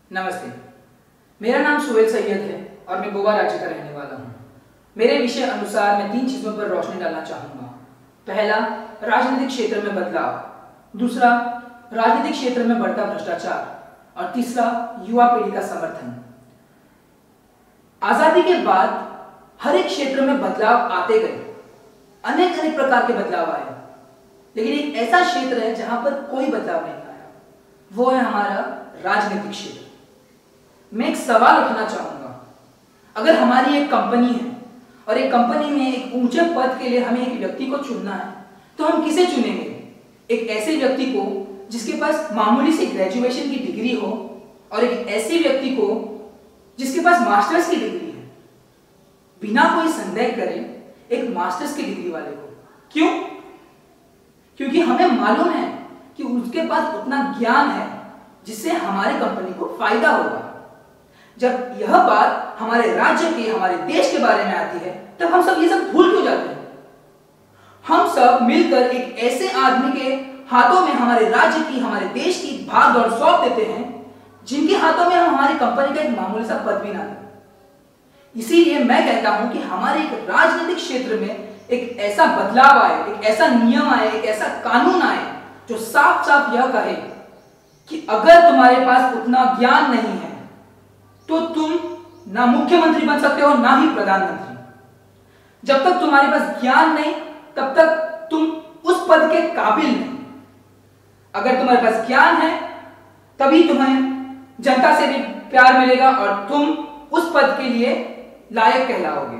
नमस्ते, मेरा नाम सुहेल सैयद है और मैं गोवा राज्य का रहने वाला हूँ। मेरे विषय अनुसार मैं 3 चीजों पर रोशनी डालना चाहूँगा। पहला, राजनीतिक क्षेत्र में बदलाव। दूसरा, राजनीतिक क्षेत्र में बढ़ता भ्रष्टाचार। और तीसरा, युवा पीढ़ी का समर्थन। आजादी के बाद हर एक क्षेत्र में बदलाव आते गए, अनेक प्रकार के बदलाव आए, लेकिन एक ऐसा क्षेत्र है जहां पर कोई बदलाव नहीं आया, वो है हमारा राजनीतिक क्षेत्र। मैं एक सवाल उठाना चाहूंगा, अगर हमारी एक कंपनी है और एक कंपनी में एक ऊंचे पद के लिए हमें एक व्यक्ति को चुनना है, तो हम किसे चुनेंगे? एक ऐसे व्यक्ति को जिसके पास मामूली सी ग्रेजुएशन की डिग्री हो और एक ऐसे व्यक्ति को जिसके पास मास्टर्स की डिग्री है। बिना कोई संदेह करे एक मास्टर्स की डिग्री वाले को। क्यों? क्योंकि हमें मालूम है कि उसके पास उतना ज्ञान है जिससे हमारे कंपनी को फायदा होगा। जब यह बात हमारे राज्य के, हमारे देश के बारे में आती है, तब हम सब ये सब भूल क्यों जाते हैं? हम सब मिलकर एक ऐसे आदमी के हाथों में हमारे राज्य की, हमारे देश की भाग दौड़ सौंप देते हैं जिनके हाथों में हम हमारी कंपनी का एक मामूली सा पद भी ना दें। इसीलिए मैं कहता हूं कि हमारे एक राजनीतिक क्षेत्र में एक ऐसा बदलाव आए, एक ऐसा नियम आए, एक ऐसा कानून आए जो साफ साफ यह कहे कि अगर तुम्हारे पास उतना ज्ञान नहीं है तो तुम ना मुख्यमंत्री बन सकते हो, ना ही प्रधानमंत्री। जब तक तुम्हारे पास ज्ञान नहीं, तब तक तुम उस पद के काबिल नहीं। अगर तुम्हारे पास ज्ञान है, तभी तुम्हें जनता से भी प्यार मिलेगा और तुम उस पद के लिए लायक कहलाओगे,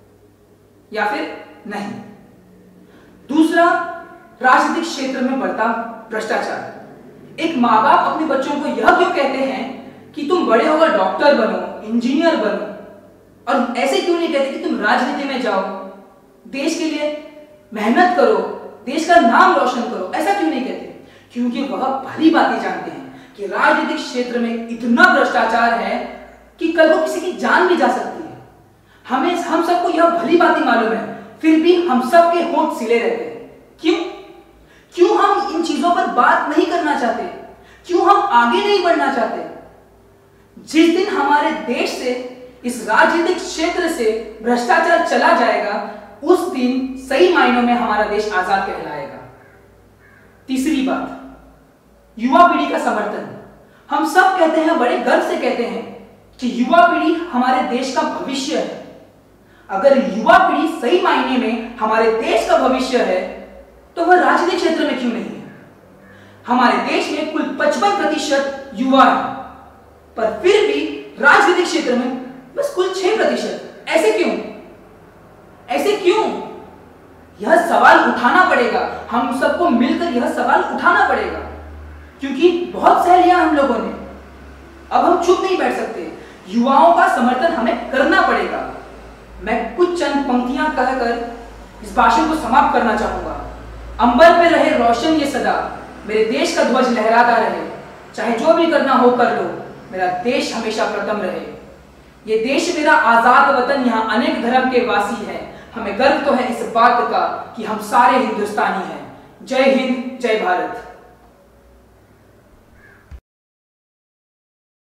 या फिर नहीं। दूसरा, राजनीतिक क्षेत्र में बढ़ता भ्रष्टाचार। एक माँ बाप अपने बच्चों को यह क्यों कहते हैं कि तुम बड़े होकर डॉक्टर बनो, इंजीनियर बनो, और ऐसे क्यों नहीं कहते कि तुम राजनीति में जाओ, देश के लिए मेहनत करो, देश का नाम रोशन करो? ऐसा क्यों नहीं कहते? क्योंकि वह भली बातें जानते हैं कि राजनीतिक क्षेत्र में इतना भ्रष्टाचार है कि कल को किसी की जान भी जा सकती है। हम सबको यह भली बातें मालूम है, फिर भी हम सबके होंठ सिले रहते हैं। क्यों हम इन चीजों पर बात नहीं करना चाहते? क्यों हम आगे नहीं बढ़ना चाहते? जिस दिन हमारे देश से, इस राजनीतिक क्षेत्र से भ्रष्टाचार चला जाएगा, उस दिन सही मायनों में हमारा देश आजाद कहलाएगा। तीसरी बात, युवा पीढ़ी का समर्थन। हम सब कहते हैं, बड़े गर्व से कहते हैं कि युवा पीढ़ी हमारे देश का भविष्य है। अगर युवा पीढ़ी सही मायने में हमारे देश का भविष्य है, तो वह राजनीतिक क्षेत्र में क्यों नहीं है? हमारे देश में कुल 55% युवा है, पर फिर भी राजनीतिक क्षेत्र में बस कुल 6%। ऐसे क्यों? ऐसे क्यों? यह सवाल उठाना पड़ेगा। हम सबको मिलकर यह सवाल उठाना पड़ेगा, क्योंकि बहुत सह लिया हम लोगों ने। अब हम चुप नहीं बैठ सकते। युवाओं का समर्थन हमें करना पड़ेगा। मैं कुछ चंद पंक्तियां कहकर इस भाषण को समाप्त करना चाहूंगा। अंबर पे रहे रोशन ये सदा, मेरे देश का ध्वज लहराता रहे। चाहे जो भी करना हो कर लो, मेरा देश हमेशा प्रथम रहे। ये देश मेरा आजाद वतन, यहाँ अनेक धर्म के वासी हैं। हमें गर्व तो है इस बात का कि हम सारे हिंदुस्तानी हैं। जय हिंद, जय भारत।